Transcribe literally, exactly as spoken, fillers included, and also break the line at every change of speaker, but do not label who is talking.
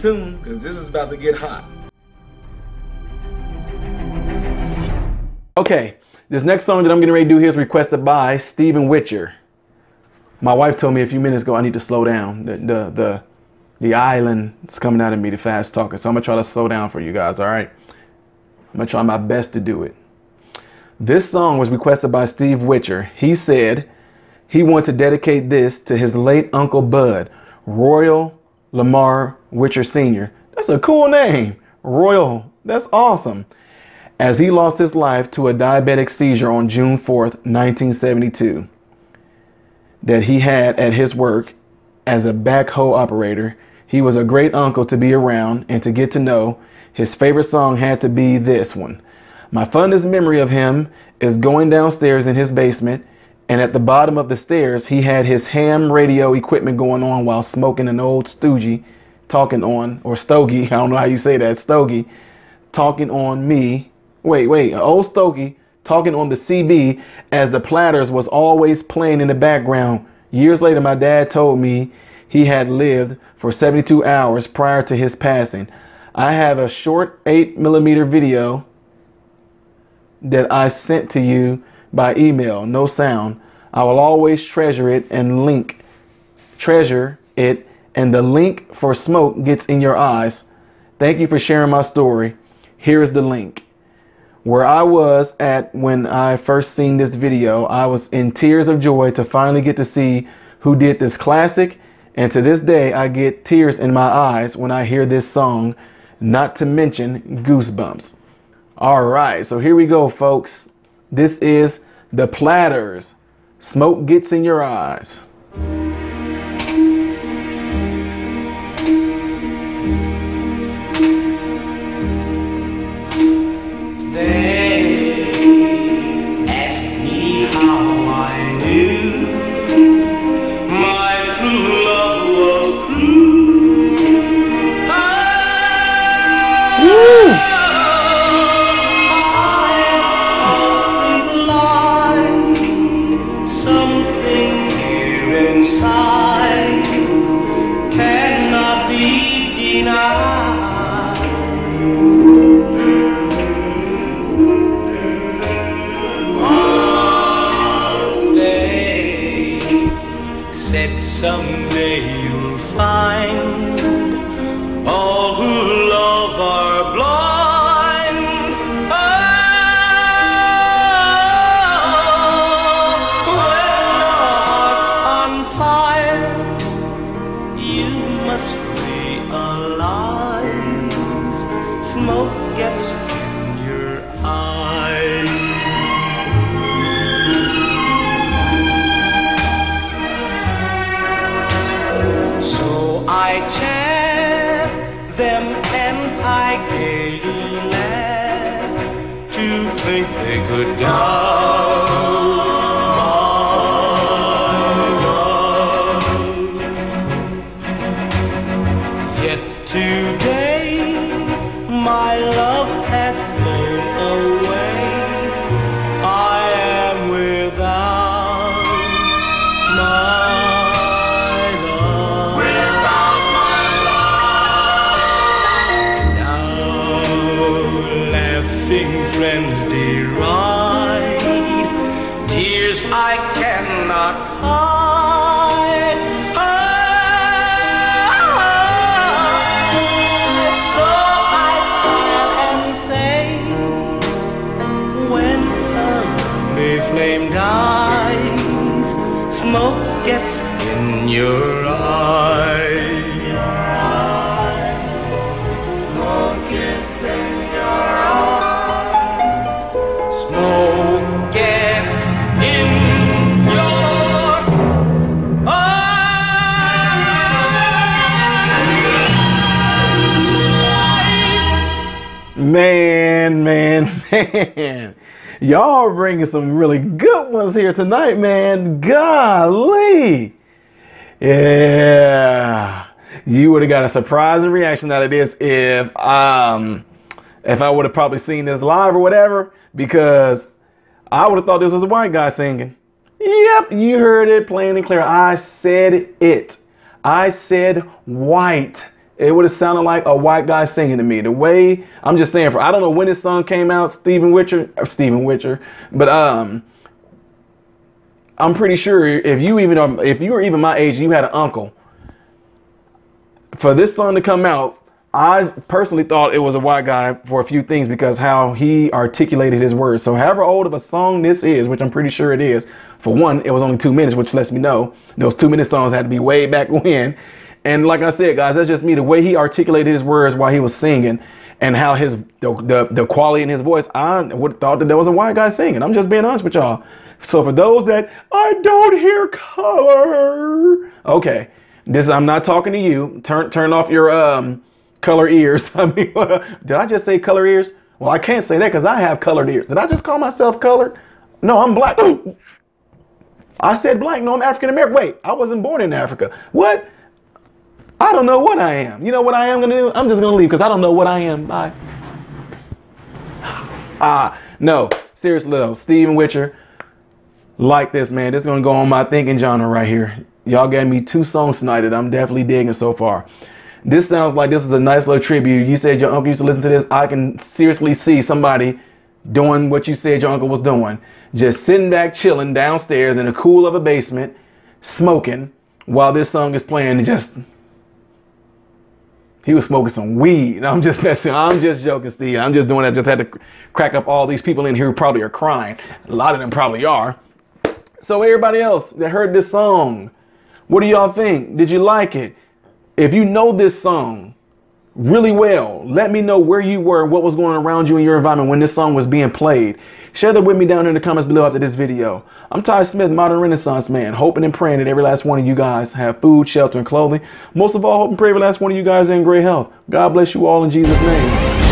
tuned because this is about to get hot.
Okay, this next song that I'm getting ready to do here is requested by Stephen Witcher. My wife told me a few minutes ago I need to slow down. The the the, the island is coming out of me, the fast talking. So I'm gonna try to slow down for you guys, all right? I'm gonna try my best to do it. This song was requested by Steve Witcher. He said he wanted to dedicate this to his late Uncle Bud, Royal Lamar Witcher Senior That's a cool name. Royal. That's awesome. As he lost his life to a diabetic seizure on June fourth, nineteen seventy-two, that he had at his work as a backhoe operator. He was a great uncle to be around and to get to know. His favorite song had to be this one. My fondest memory of him is going downstairs in his basement, and at the bottom of the stairs, he had his ham radio equipment going on while smoking an old stoogie, talking on, or stogie, I don't know how you say that, stogie, talking on me. Wait, wait, an old stogie talking on the C B as the Platters was always playing in the background. Years later, my dad told me he had lived for seventy-two hours prior to his passing. I have a short eight millimeter video that I sent to you by email, no sound. I will always treasure it and link, treasure it, and the link for smoke gets in your eyes. Thank you for sharing my story. Here's the link. Where I was at when I first seen this video, I was in tears of joy to finally get to see who did this classic, and to this day I get tears in my eyes when I hear this song, not to mention goosebumps. All right, so here we go, folks. This is the Platters. Smoke Gets in Your Eyes.
They ask me how I knew my true love was true.
Woo!
Something here inside cannot be denied. They said someday you'll find all who love are blind. Smoke gets in your eyes. So I chant them and I gaily laugh to think they could doubt my love. Yet today my love has flown away. I am without my love. Without my love. Now laughing friends deride tears I cannot hide. Flame dies, smoke gets in your eyes. Smoke gets in your eyes. Smoke gets in your eyes.
Man, man, man. Y'all are bringing some really good ones here tonight, man. Golly. Yeah. You would have got a surprising reaction out of this if um if I would have probably seen this live or whatever, because I would have thought this was a white guy singing. Yep, you heard it plain and clear. I said it. I said white. it would have sounded like a white guy singing to me. The way, I'm just saying, for I don't know when this song came out, Stephen Witcher, or Stephen Witcher, but um, I'm pretty sure if you even if you were even my age, you had an uncle. For this song to come out, I personally thought it was a white guy for a few things because how he articulated his words. So however old of a song this is, which I'm pretty sure it is, for one, it was only two minutes, which lets me know those two minute songs had to be way back when. And like I said, guys, that's just me. The way he articulated his words while he was singing and how his the, the, the quality in his voice, I would have thought that there was a white guy singing. I'm just being honest with y'all. So for those that, I don't hear color. Okay, this I'm not talking to you. Turn turn off your um color ears. I mean, did I just say color ears? Well, I can't say that because I have colored ears. Did I just call myself colored? No, I'm black. Ooh. I said black. No, I'm African American. Wait, I wasn't born in Africa. What? I don't know what I am. You know what I am gonna do? I'm just gonna leave because I don't know what I am. Bye. Ah, no, seriously though, Stephen Witcher, like this, man. This is gonna go on my thinking genre right here. Y'all gave me two songs tonight that I'm definitely digging so far. This sounds like this is a nice little tribute. You said your uncle used to listen to this. I can seriously see somebody doing what you said your uncle was doing. Just sitting back, chilling downstairs in the cool of a basement, smoking while this song is playing. And just, he was smoking some weed. I'm just messing. I'm just joking, Steve. I'm just doing that. Just had to crack up all these people in here who probably are crying. A lot of them probably are. So everybody else that heard this song, what do y'all think? Did you like it? If you know this song really well, let me know where you were, what was going on around you in your environment when this song was being played. Share that with me down in the comments below after this video. I'm Ty Smith, Modern Renaissance Man, hoping and praying that every last one of you guys have food, shelter, and clothing. Most of all, hope and pray every last one of you guys are in great health. God bless you all in Jesus' name.